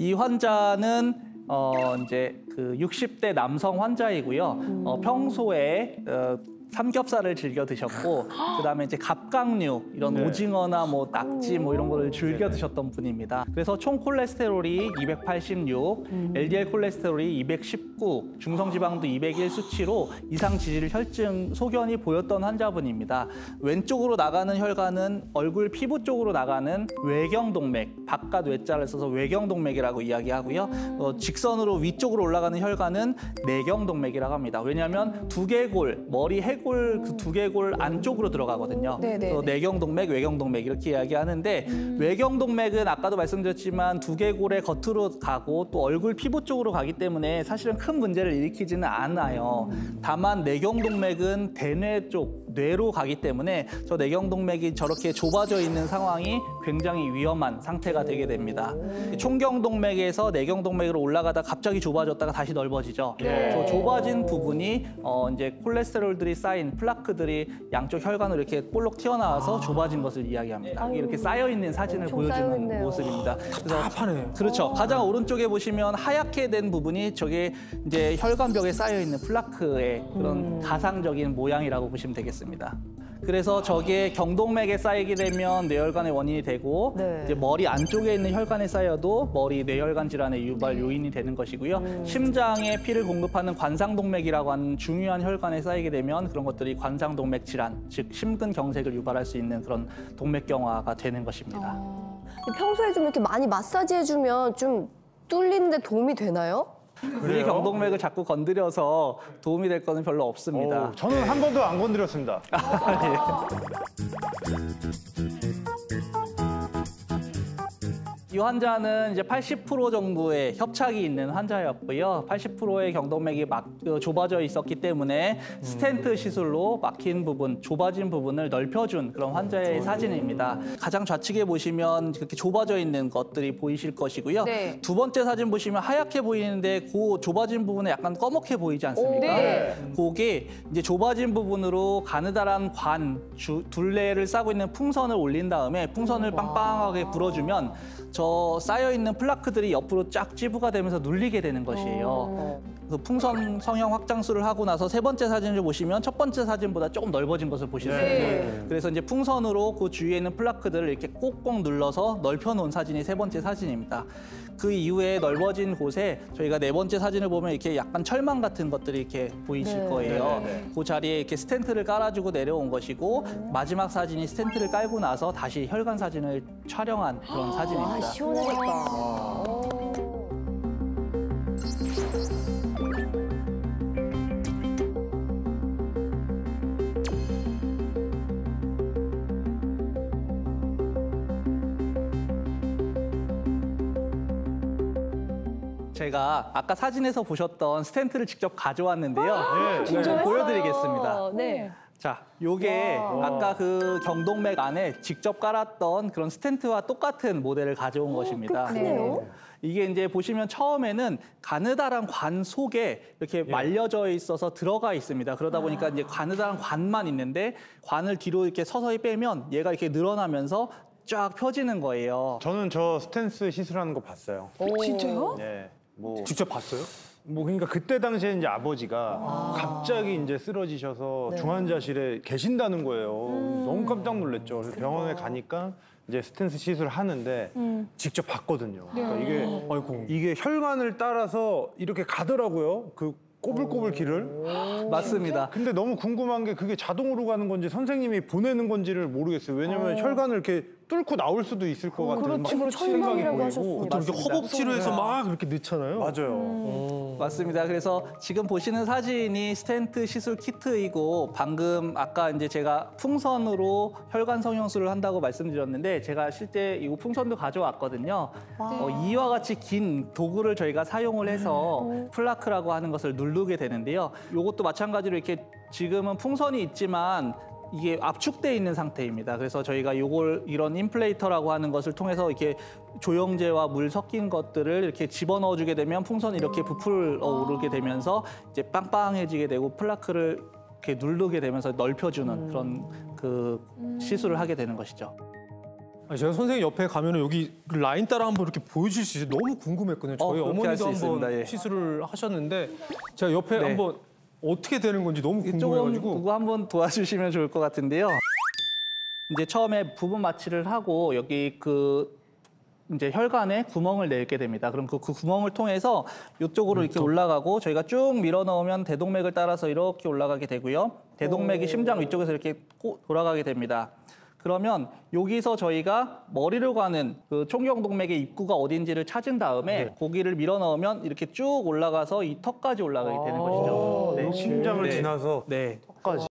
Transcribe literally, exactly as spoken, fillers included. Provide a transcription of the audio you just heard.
이 환자는 어 이제 그 육십 대 남성 환자이고요. 음. 어, 평소에 어, 삼겹살을 즐겨 드셨고 그다음에 이제 갑각류 이런 네. 오징어나 뭐 낙지 뭐 이런 거를 즐겨 드셨던 분입니다. 그래서 총 콜레스테롤이 이백팔십육, 음. 엘디엘 콜레스테롤이 이백십구, 중성지방도 이백일 수치로 이상 지질 혈증 소견이 보였던 환자분입니다. 왼쪽으로 나가는 혈관은 얼굴 피부 쪽으로 나가는 외경동맥, 바깥 외자를 써서 외경동맥이라고 이야기하고요. 어, 직선으로 위쪽으로 올라가는 혈관은 내경동맥이라고 합니다. 왜냐하면 두개골, 머리 해골 그 두개골 안쪽으로 들어가거든요. 그래서 내경동맥, 외경동맥 이렇게 이야기하는데 음. 외경동맥은 아까도 말씀드렸지만 두개골의 겉으로 가고 또 얼굴 피부 쪽으로 가기 때문에 사실은 큰 문제를 일으키지는 않아요. 다만 내경동맥은 대뇌 쪽, 뇌로 가기 때문에 저 내경동맥이 저렇게 좁아져 있는 상황이 굉장히 위험한 상태가 되게 됩니다. 총경동맥에서 내경동맥으로 올라가다 갑자기 좁아졌다가 다시 넓어지죠. 저 좁아진 부분이 어 이제 콜레스테롤들이 쌓인 플라크들이 양쪽 혈관으로 이렇게 볼록 튀어나와서 좁아진 것을 이야기합니다. 이렇게 쌓여 있는 사진을 보여주는 쌓여있네요. 모습입니다. 그래서 답답하네요. 그렇죠. 가장 오른쪽에 보시면 하얗게 된 부분이 저게 이제 혈관벽에 쌓여 있는 플라크의 그런 가상적인 모양이라고 보시면 되겠습니다. 그래서 저게 경동맥에 쌓이게 되면 뇌혈관의 원인이 되고 네. 이제 머리 안쪽에 있는 혈관에 쌓여도 머리 뇌혈관 질환의 유발 요인이 되는 것이고요. 음. 심장에 피를 공급하는 관상동맥이라고 하는 중요한 혈관에 쌓이게 되면 그런 것들이 관상동맥 질환, 즉 심근경색을 유발할 수 있는 그런 동맥경화가 되는 것입니다. 평소에 좀 이렇게 많이 마사지 해주면 좀 뚫리는데 도움이 되나요? 우리 경동맥을 자꾸 건드려서 도움이 될 거는 별로 없습니다. 오, 저는 한 번도 안 건드렸습니다. 이 환자는 이제 팔십 퍼센트 정도의 협착이 있는 환자였고요. 팔십 퍼센트의 경동맥이 막 어, 좁아져 있었기 때문에 스텐트 시술로 막힌 부분, 좁아진 부분을 넓혀준 그런 환자의 사진입니다. 가장 좌측에 보시면 그렇게 좁아져 있는 것들이 보이실 것이고요. 네. 두 번째 사진 보시면 하얗게 보이는데 그 좁아진 부분에 약간 검게 보이지 않습니까? 오, 네. 그게 이제 좁아진 부분으로 가느다란 관, 주, 둘레를 싸고 있는 풍선을 올린 다음에 풍선을 빵빵하게 불어주면 저 쌓여있는 플라크들이 옆으로 쫙 찌부가 되면서 눌리게 되는 것이에요. 그 풍선 성형 확장술을 하고 나서 세 번째 사진을 보시면 첫 번째 사진보다 조금 넓어진 것을 보실 수 있어요. 네. 그래서 이제 풍선으로 그 주위에 있는 플라크들을 이렇게 꼭꼭 눌러서 넓혀놓은 사진이 세 번째 사진입니다. 그 이후에 넓어진 곳에 저희가 네 번째 사진을 보면 이렇게 약간 철망 같은 것들이 이렇게 보이실 네. 거예요. 네, 네, 네. 그 자리에 이렇게 스텐트를 깔아주고 내려온 것이고 마지막 사진이 스텐트를 깔고 나서 다시 혈관 사진을 촬영한 그런 사진입니다. 아, 시원하겠다. 오. 제가 아까 사진에서 보셨던 스텐트를 직접 가져왔는데요. 네, 이걸 좀 보여드리겠습니다. 네. 자, 요게 와. 아까 그 경동맥 안에 직접 깔았던 그런 스텐트와 똑같은 모델을 가져온 것입니다. 크네요. 이게 이제 보시면 처음에는 가느다란 관 속에 이렇게 말려져 있어서 들어가 있습니다. 그러다 보니까 이제 가느다란 관만 있는데 관을 뒤로 이렇게 서서히 빼면 얘가 이렇게 늘어나면서 쫙 펴지는 거예요. 저는 저 스탠스 시술하는 거 봤어요. 진짜요? 네, 뭐 직접 봤어요? 뭐 그러니까 그때 당시에 이제 아버지가 갑자기 이제 쓰러지셔서 중환자실에 계신다는 거예요. 너무 깜짝 놀랐죠. 그래서 병원에 가니까 이제 스탠스 시술을 하는데 직접 봤거든요. 그러니까 이게 아이고. 이게 혈관을 따라서 이렇게 가더라고요. 그 꼬불꼬불 길을. 맞습니다. 근데 너무 궁금한 게 그게 자동으로 가는 건지 선생님이 보내는 건지를 모르겠어요. 왜냐면 혈관을 이렇게 뚫고 나올 수도 있을 것 같은 막 그렇지, 그렇지. 생각이 철망이라고 보이고. 하셨으니까. 또 이렇게 허벅지로 해서 막 이렇게 넣잖아요. 맞아요. 맞습니다. 그래서 지금 보시는 사진이 스텐트 시술 키트이고 방금 아까 이제 제가 풍선으로 혈관 성형술을 한다고 말씀드렸는데 제가 실제 이 풍선도 가져왔거든요. 어, 이와 같이 긴 도구를 저희가 사용을 해서 플라크라고 하는 것을 누르게 되는데요. 이것도 마찬가지로 이렇게 지금은 풍선이 있지만 이게 압축돼 있는 상태입니다. 그래서 저희가 요걸 이런 인플레이터라고 하는 것을 통해서 이렇게 조영제와 물 섞인 것들을 이렇게 집어넣어 주게 되면 풍선이 이렇게 부풀어 오르게 되면서 이제 빵빵해지게 되고 플라크를 이렇게 누르게 되면서 넓혀주는 그런 그 시술을 하게 되는 것이죠. 아, 제가 선생님 옆에 가면은 여기 라인 따라 한번 이렇게 보여줄 수 있어요. 너무 궁금했거든요. 저희 어, 그렇게 할수 어머니도 한번 있습니다. 예. 시술을 하셨는데 제가 옆에 네. 한번 어떻게 되는 건지 너무 조금 궁금해가지고. 그거 한번 도와주시면 좋을 것 같은데요. 이제 처음에 부분 마취를 하고 여기 그 이제 혈관에 구멍을 내게 됩니다. 그럼 그, 그 구멍을 통해서 이쪽으로 이렇게 올라가고 저희가 쭉 밀어 넣으면 대동맥을 따라서 이렇게 올라가게 되고요. 대동맥이 심장 위쪽에서 이렇게 꼬- 돌아가게 됩니다. 그러면 여기서 저희가 머리로 가는 그 총경동맥의 입구가 어딘지를 찾은 다음에 고기를 밀어 넣으면 이렇게 쭉 올라가서 이 턱까지 올라가게 되는 것이죠. 네. 심장을 네. 지나서 네. 턱까지.